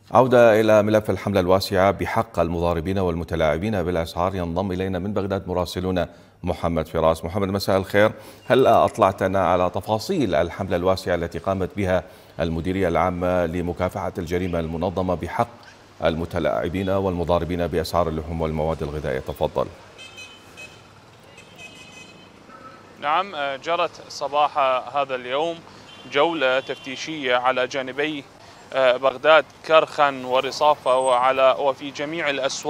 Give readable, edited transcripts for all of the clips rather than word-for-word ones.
عودة إلى ملف الحملة الواسعة بحق المضاربين والمتلاعبين بالأسعار. ينضم إلينا من بغداد مراسلنا محمد فراس. محمد، مساء الخير. هل أطلعتنا على تفاصيل الحملة الواسعة التي قامت بها المديرية العامة لمكافحة الجريمة المنظمة بحق المتلاعبين والمضاربين بأسعار اللحوم والمواد الغذائية؟ تفضل. نعم، جرت صباح هذا اليوم جولة تفتيشية على جانبي بغداد كرخن ورصافة وفي جميع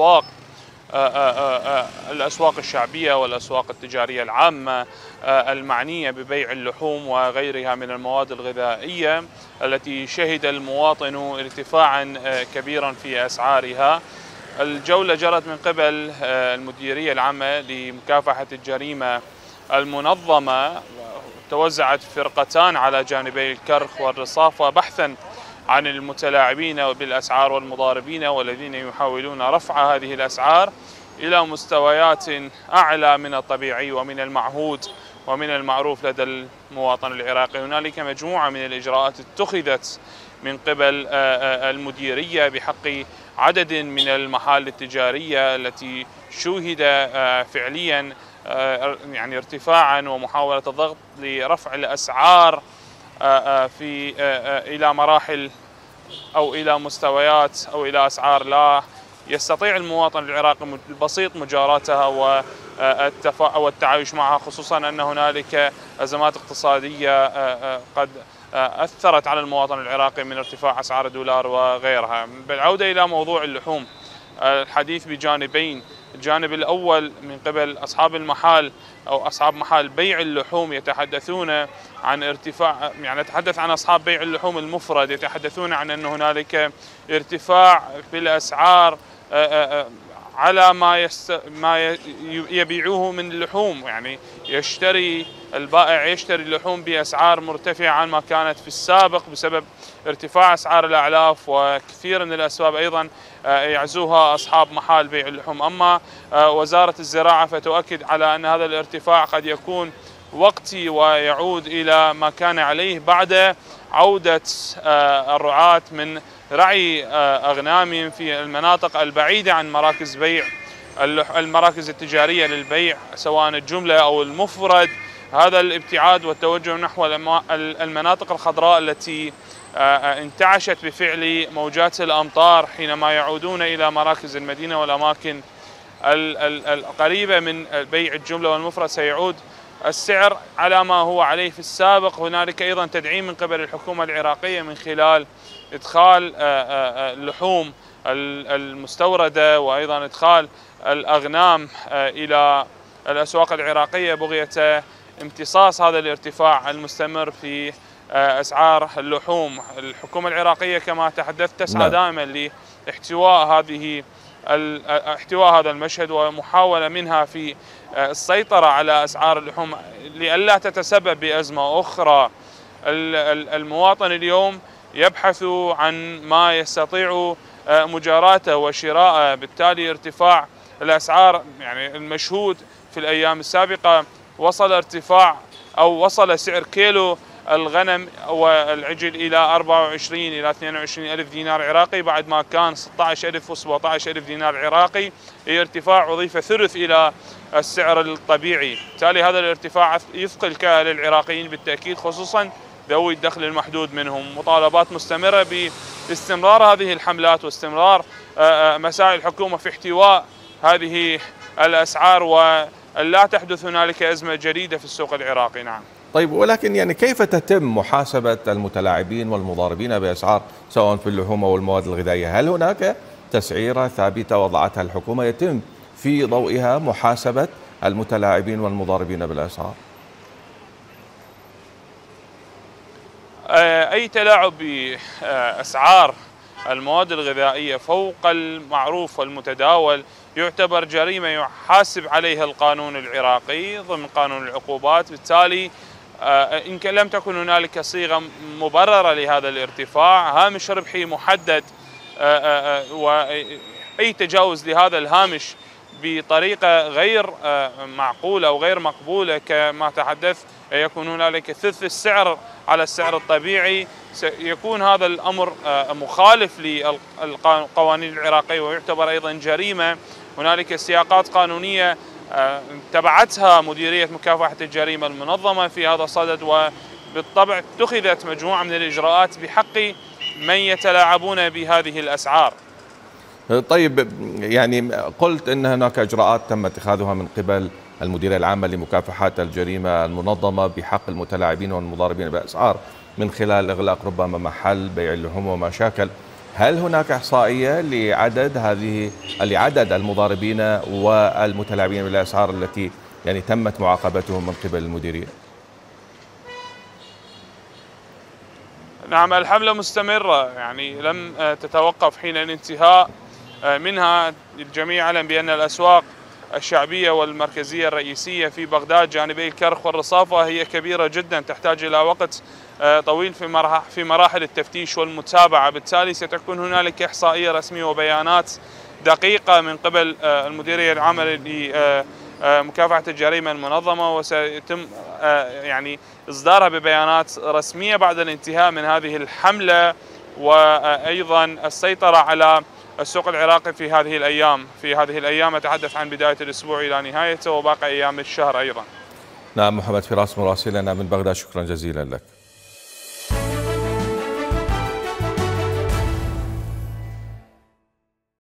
الأسواق الشعبية والأسواق التجارية العامة المعنية ببيع اللحوم وغيرها من المواد الغذائية التي شهد المواطن ارتفاعا كبيرا في أسعارها. الجولة جرت من قبل المديرية العامة لمكافحة الجريمة المنظمة. توزعت فرقتان على جانبي الكرخ والرصافة بحثا عن المتلاعبين بالأسعار والمضاربين والذين يحاولون رفع هذه الأسعار إلى مستويات أعلى من الطبيعي ومن المعهود ومن المعروف لدى المواطن العراقي. هنالك مجموعة من الإجراءات اتخذت من قبل المديرية بحق عدد من المحال التجارية التي شوهد فعليا يعني ارتفاعا ومحاولة الضغط لرفع الأسعار إلى مراحل أو إلى مستويات أو إلى أسعار لا يستطيع المواطن العراقي البسيط مجاراتها والتعايش معها، خصوصا أن هنالك أزمات اقتصادية قد أثرت على المواطن العراقي من ارتفاع أسعار الدولار وغيرها. بالعودة إلى موضوع اللحوم، الحديث بجانبين. الجانب الأول من قبل أصحاب المحال أو أصحاب محال بيع اللحوم يتحدثون عن ارتفاع، يعني نتحدث عن أصحاب بيع اللحوم المفرد، يتحدثون عن أن هنالك ارتفاع في الأسعار على ما يبيعوه من اللحوم. يعني البائع يشتري اللحوم بأسعار مرتفعة عن ما كانت في السابق بسبب ارتفاع أسعار الأعلاف، وكثير من الأسباب أيضا يعزوها أصحاب محال بيع اللحوم. أما وزارة الزراعة فتؤكد على أن هذا الارتفاع قد يكون وقتي ويعود إلى ما كان عليه بعد عودة الرعاة من رعي أغنامهم في المناطق البعيدة عن المراكز التجارية للبيع سواء الجملة أو المفرد. هذا الابتعاد والتوجه نحو المناطق الخضراء التي انتعشت بفعل موجات الأمطار حينما يعودون إلى مراكز المدينة والأماكن القريبة من بيع الجملة والمفرد سيعود السعر على ما هو عليه في السابق. هنالك أيضا تدعيم من قبل الحكومة العراقية من خلال إدخال اللحوم المستوردة وأيضا إدخال الأغنام إلى الأسواق العراقية بغية امتصاص هذا الارتفاع المستمر في أسعار اللحوم. الحكومة العراقية كما تحدثت تسعى دائما لاحتواء هذا المشهد ومحاولة منها في السيطرة على أسعار اللحوم لئلا تتسبب بأزمة أخرى. المواطن اليوم يبحث عن ما يستطيع مجاراته وشراءه، بالتالي ارتفاع الأسعار يعني المشهود في الأيام السابقة وصل سعر كيلو الغنم والعجل إلى 24 إلى 22 ألف دينار عراقي بعد ما كان 16 ألف و 17 ألف دينار عراقي. ارتفاع أضيف ثلث إلى السعر الطبيعي، بالتالي هذا الارتفاع يثقل كاهل العراقيين بالتأكيد، خصوصا ذوي الدخل المحدود منهم. مطالبات مستمرة باستمرار هذه الحملات واستمرار مساعي الحكومة في احتواء هذه الأسعار ولا تحدث هنالك أزمة جديدة في السوق العراقي. نعم. طيب، ولكن يعني كيف تتم محاسبة المتلاعبين والمضاربين بأسعار سواء في اللحوم أو المواد الغذائية؟ هل هناك تسعيرة ثابتة وضعتها الحكومة يتم في ضوئها محاسبة المتلاعبين والمضاربين بالأسعار؟ أي تلاعب بأسعار المواد الغذائية فوق المعروف والمتداول يعتبر جريمة يحاسب عليها القانون العراقي ضمن قانون العقوبات. بالتالي إن لم تكن هنالك صيغة مبررة لهذا الارتفاع، هامش ربحي محدد، وأي تجاوز لهذا الهامش بطريقة غير معقولة أو غير مقبولة كما تحدث يكون هنالك ثلث السعر على السعر الطبيعي، سيكون هذا الأمر مخالف للقوانين العراقية ويعتبر أيضا جريمة. هنالك سياقات قانونية تبعتها مديرية مكافحة الجريمة المنظمة في هذا الصدد، وبالطبع اتخذت مجموعة من الإجراءات بحق من يتلاعبون بهذه الأسعار. طيب، يعني قلت أن هناك إجراءات تم اتخاذها من قبل المديرية العامة لمكافحة الجريمة المنظمة بحق المتلاعبين والمضاربين بالأسعار من خلال إغلاق ربما محل بيع اللحوم وما شاكل. هل هناك إحصائية لعدد المضاربين والمتلاعبين بالأسعار التي يعني تمت معاقبتهم من قبل المديرية؟ نعم، الحملة مستمرة، يعني لم تتوقف حين الانتهاء منها. الجميع يعلم بأن الأسواق الشعبية والمركزية الرئيسية في بغداد جانبي الكرخ والرصافة هي كبيرة جدا، تحتاج إلى وقت طويل في مراحل التفتيش والمتابعة. بالتالي ستكون هنالك إحصائية رسمية وبيانات دقيقة من قبل المديرية العامة لمكافحة الجريمة المنظمة، وسيتم يعني إصدارها ببيانات رسمية بعد الانتهاء من هذه الحملة، وأيضا السيطرة على السوق العراقي في هذه الأيام أتحدث عن بداية الأسبوع إلى نهايته وباقي أيام الشهر أيضا. نعم، محمد فراس مراسلنا من بغداد، شكرا جزيلا لك.